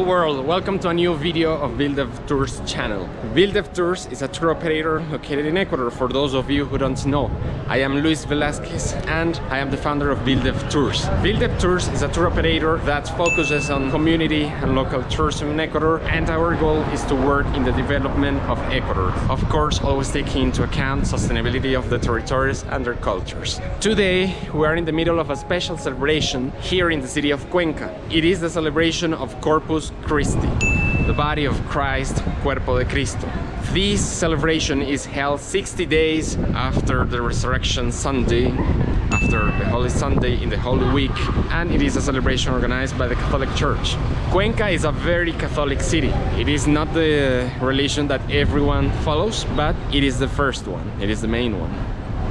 world, welcome to a new video of Vildev Tours channel. Vildev Tours is a tour operator located in Ecuador, for those of you who don't know. I am Luis Velasquez and I am the founder of Vildev Tours. Vildev Tours is a tour operator that focuses on community and local tourism in Ecuador, and our goal is to work in the development of Ecuador. Of course, always taking into account sustainability of the territories and their cultures. Today, we are in the middle of a special celebration here in the city of Cuenca. It is the celebration of Corpus Christi, the body of Christ, Cuerpo de Cristo. This celebration is held 60 days after the Resurrection Sunday, after the Holy Sunday in the Holy Week, and it is a celebration organized by the Catholic Church. Cuenca is a very Catholic city. It is not the religion that everyone follows, but it is the first one, it is the main one.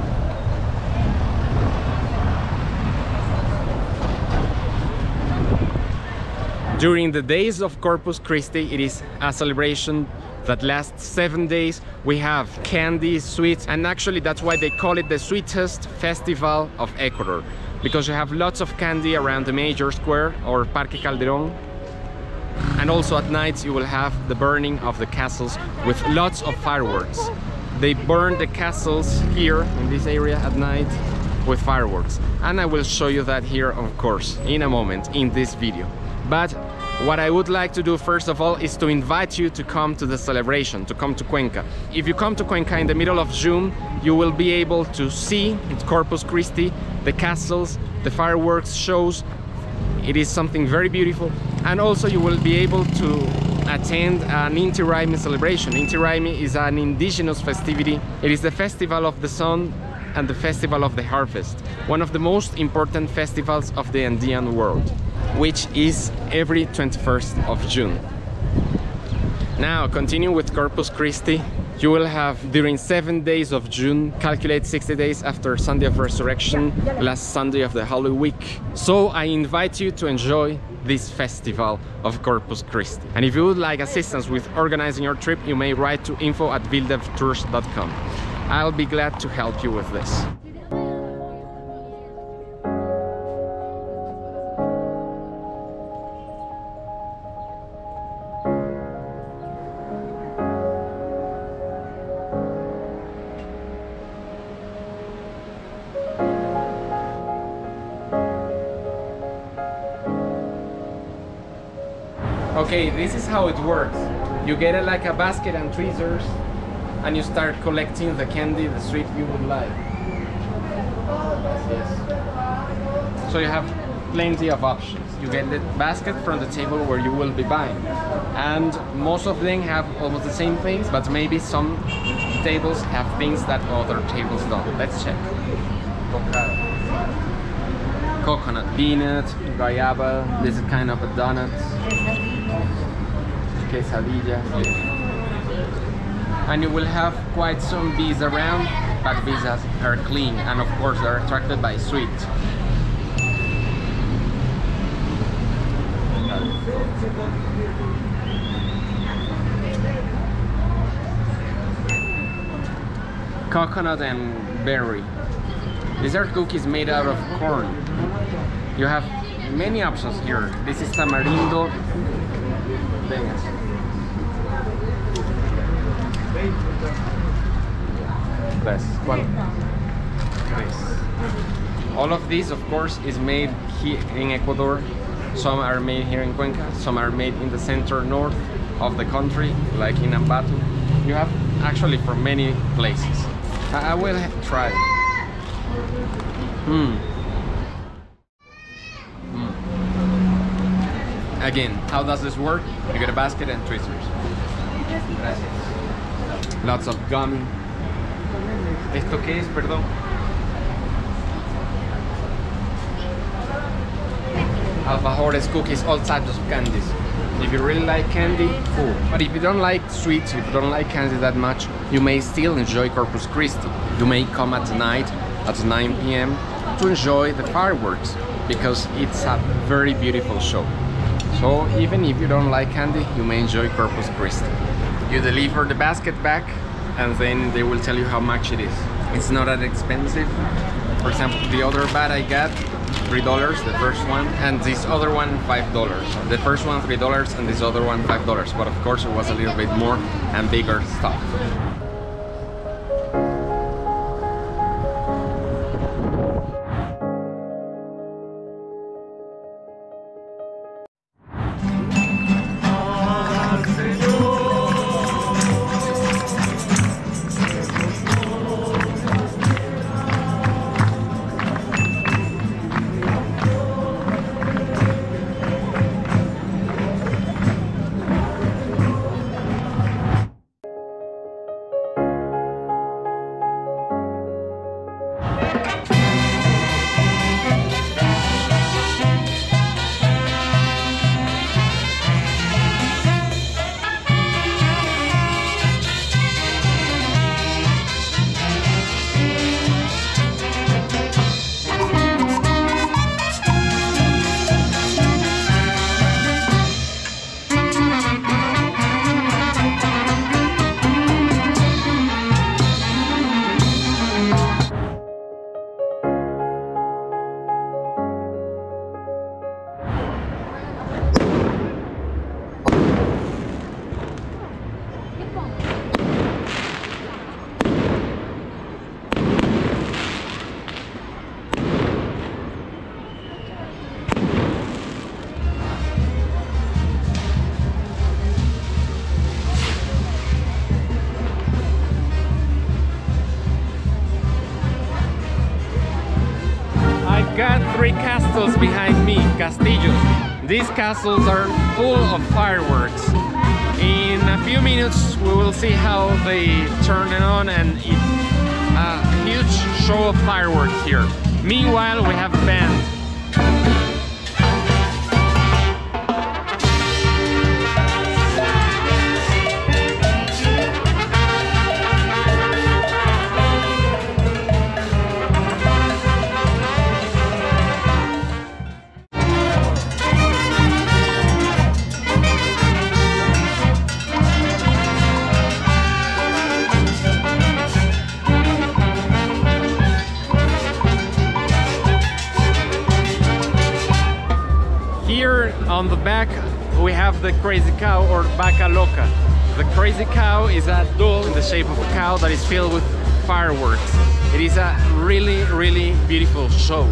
During the days of Corpus Christi, it is a celebration that lasts 7 days. We have candy, sweets, and actually that's why they call it the sweetest festival of Ecuador, because you have lots of candy around the major square or Parque Calderon. And also at night you will have the burning of the castles with lots of fireworks. They burn the castles here in this area at night with fireworks, and I will show you that here, of course, in a moment in this video. But what I would like to do first of all is to invite you to come to the celebration, to come to Cuenca. If you come to Cuenca in the middle of June, you will be able to see Corpus Christi, the castles, the fireworks shows. It is something very beautiful. And also you will be able to attend an Inti Raymi celebration. Inti Raymi is an indigenous festivity. It is the festival of the sun and the festival of the harvest, one of the most important festivals of the Andean world, which is every 21st of June. Now, continue with Corpus Christi. You will have, during 7 days of June, calculate 60 days after Sunday of Resurrection, last Sunday of the Holy Week. So I invite you to enjoy this festival of Corpus Christi. And if you would like assistance with organizing your trip, you may write to info@vildevtours.com. I'll be glad to help you with this. Okay, this is how it works. You get it like a basket and tweezers, and you start collecting the candy, the sweet you would like. Yes. So you have plenty of options. You get the basket from the table where you will be buying, and most of them have almost the same things, but maybe some tables have things that other tables don't. Let's check. Coconut peanut, guayaba, this is kind of a donut. Quesadilla. And you will have quite some bees around, but bees are clean, and of course they're attracted by sweet. Coconut and berry. These are cookies made out of corn. You have many options here. This is tamarindo. All of these, of course, is made here in Ecuador. Some are made here in Cuenca, some are made in the center north of the country, like in Ambato. You have actually from many places. I will try. Again, how does this work? You get a basket and tweezers. Lots of gum. ¿Esto qué es, perdón? Alfajores, cookies, all types of candies. If you really like candy, cool. But if you don't like sweets, if you don't like candy that much, you may still enjoy Corpus Christi. You may come at night at 9 p.m. to enjoy the fireworks, because it's a very beautiful show. So even if you don't like candy, you may enjoy Corpus Christi. You deliver the basket back, and then they will tell you how much it is. It's not that expensive. For example, the other bag I got $3, the first one, and this other one $5. The first one $3 and this other one $5, but of course it was a little bit more and bigger stuff. Got 3 castles behind me, castillos. These castles are full of fireworks. In a few minutes we will see how they turn it on, and it's a huge show of fireworks here. Meanwhile, we have a band. On the back we have the crazy cow, or vaca loca. The crazy cow is a doll in the shape of a cow that is filled with fireworks. It is a really beautiful show.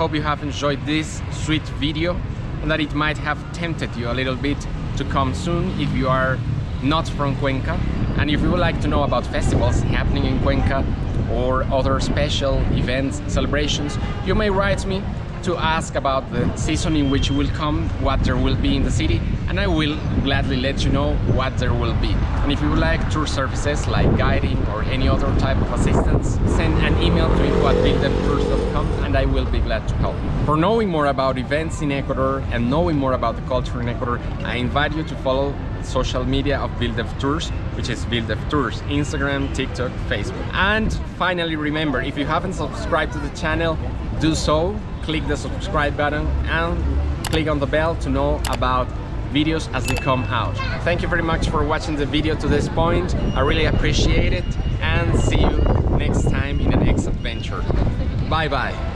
hope you have enjoyed this sweet video and that it might have tempted you a little bit to come soon if you are not from Cuenca. And if you would like to know about festivals happening in Cuenca or other special events, celebrations, you may write me to ask about the season in which you will come, what there will be in the city, and I will gladly let you know what there will be. And if you would like tour services like guiding or any other type of assistance, send an email to info@buildevtours.com and I will be glad to help. For knowing more about events in Ecuador and knowing more about the culture in Ecuador, I invite you to follow social media of Buildev Tours, which is Buildev Tours, Instagram, TikTok, Facebook. And finally, remember, if you haven't subscribed to the channel, do so. Click the subscribe button and click on the bell to know about videos as they come out. Thank you very much for watching the video to this point. I really appreciate it, and see you next time in the next adventure. Bye bye.